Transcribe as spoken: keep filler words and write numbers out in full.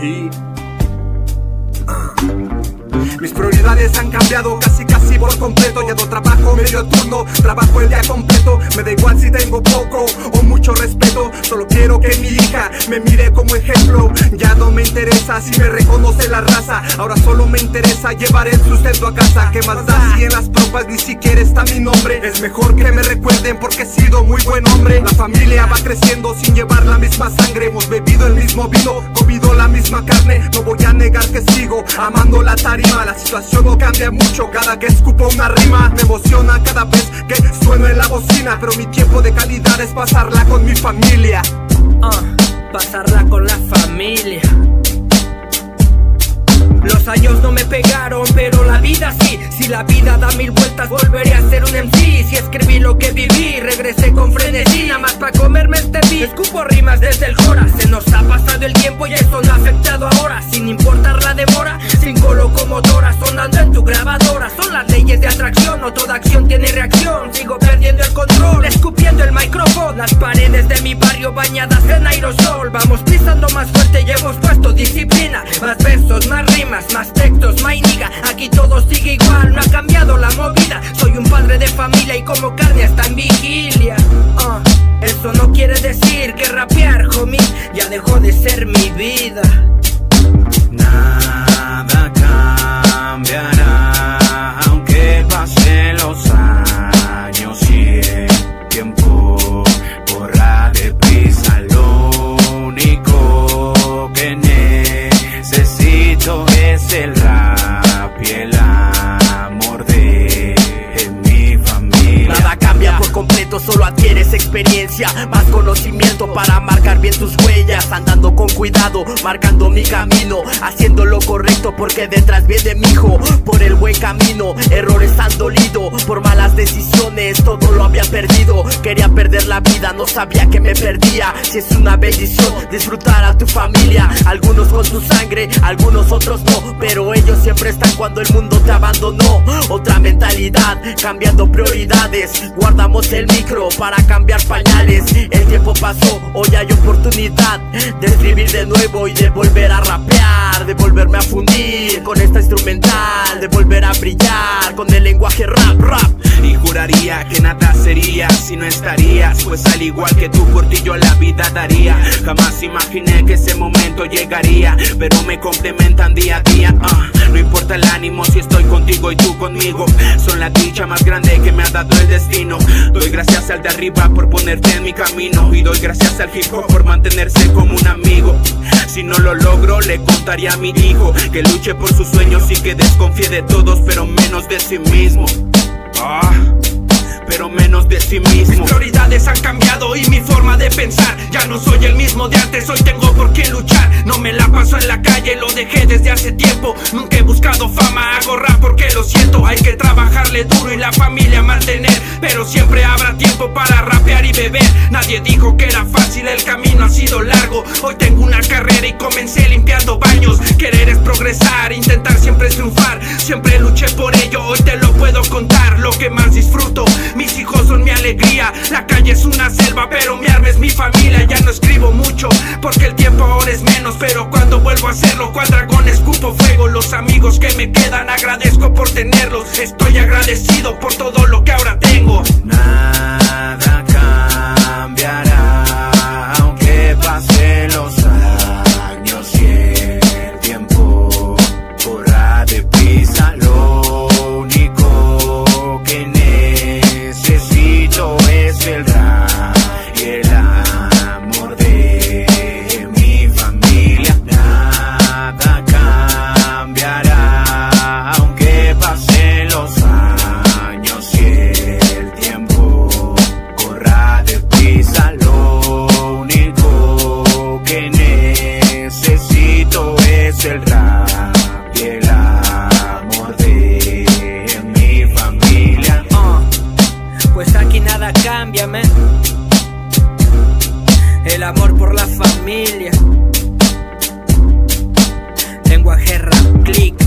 G. Mis prioridades han cambiado casi casi por completo. Ya no trabajo medio turno, trabajo el día completo. Me da igual si tengo poco o mucho respeto. Solo quiero que mi hija me mire como ejemplo. Ya no me interesa si me reconoce la raza. Ahora solo me interesa llevar el sustento a casa. ¿Qué más da si en las tropas ni siquiera está mi nombre? Es mejor que me recuerden porque he sido muy buen hombre. La familia va creciendo sin llevar la misma sangre. Hemos bebido el mismo vino, comido la misma carne. No voy a negar que sigo amando la tarima. La situación no cambia mucho cada que escupo una rima. Me emociona cada vez que sueno en la bocina, pero mi tiempo de calidad es pasarla con mi familia. uh, Pasarla con la familia. Los años no me pegaron, pero la vida sí. Si la vida da mil vueltas, volveré a ser un M C. Si escribí lo que viví, regresé con frenesí. Nada más pa' comerme este beat. Escupo rimas desde el Jora. Se nos ha pasado el tiempo y eso no ha afectado ahora. Sin importar la demora, cinco locomotoras sonando en tu grabadora. Son las leyes de atracción, no toda acción tiene reacción. Sigo perdiendo el control, escupiendo el micrófono. Las paredes de mi barrio bañadas en aerosol. Vamos pisando más fuerte y hemos puesto disciplina. Más versos, más rimas, más textos, my nigga. Aquí todo sigue igual, no ha cambiado la movida. Soy un padre de familia y como carne hasta en vigilia. uh, Eso no quiere decir que rapear, homie, ya dejó de ser mi vida. Nada cambiará, aunque pasen los años y el tiempo corra deprisa. Lo único que necesito es el rap y el amor de mi familia. Nada cambia por completo, solo adquieres experiencia, más conocimiento para marcar bien tus huellas. Andando con cuidado, marcando mi camino, haciendo lo correcto porque detrás viene mi hijo. Por el buen camino, errores han dolido, por malas decisiones todo lo había perdido. Quería perder la vida, no sabía que me perdía. Si es una bendición disfrutar a tu familia, algunos con tu sangre, algunos otros no, pero ellos siempre están cuando el mundo te abandonó. Otra mentalidad, cambiando prioridades, guardamos el micro para cambiar pañales. El tiempo pasó, hoy hay oportunidad de escribir de nuevo y de volver a rapear, de volverme a fundir con esta instrumental, de volver a brillar con el lenguaje rap, rap. Y juraría que nada sería si no estarías, pues al igual que tú por ti yo la vida daría. Jamás imaginé que ese momento llegaría, pero me complementan día a día. uh, No importa el ánimo si estoy contigo y tú conmigo. Son la dicha más grande que me ha dado el destino. Doy gracias al de arriba por ponerte en mi camino, y doy gracias al hip hop por mantenerse como un amigo. Si no lo logro le contaría a mi hijo que luche por sus sueños y que desconfíe de todos pero menos de sí mismo. Ah, pero menos de sí mismo. Mis prioridades han cambiado y mi forma de pensar. Ya no soy el mismo de antes, hoy tengo por qué luchar. No me la paso en la calle, lo dejé desde hace tiempo. Nunca he buscado fama, hago rap porque lo siento. Hay que trabajarle duro y la familia mantener, pero siempre habrá tiempo para rapear y beber. Nadie dijo que era fácil, el camino ha sido largo. Hoy tengo una carrera y comencé limpiando baños. Querer es progresar, intentar siempre es triunfar. Siempre luché por ello, hoy te lo puedo contar. Lo que más disfruto, mis hijos son mi alegría. La calle es una selva, pero mi arma es mi familia. Ya no escribo mucho, porque el tiempo ahora es menos, pero cuando vuelvo a hacerlo, cual dragón escupo fuego. Los amigos que me quedan agradezco por tenerlos. Estoy agradecido por todo lo que ahora tengo. Nada cambiará, aunque pasen los años y el tiempo corra deprisa. Lo único que necesito es el rap y el amor de mi familia. Nada cambiará, aunque pasen los años y el tiempo corra deprisa. Lo único que necesito es el rap y el amor de mi familia. uh, Pues aquí nada cambia, man. El amor por la familia. Lenguaje rap, click.